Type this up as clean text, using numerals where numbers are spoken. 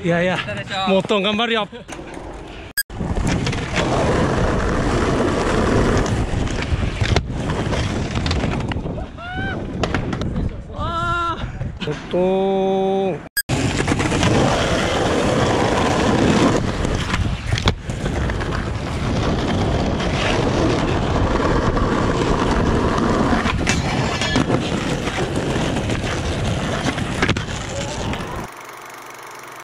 いやいや、もっと頑張るよ。もっと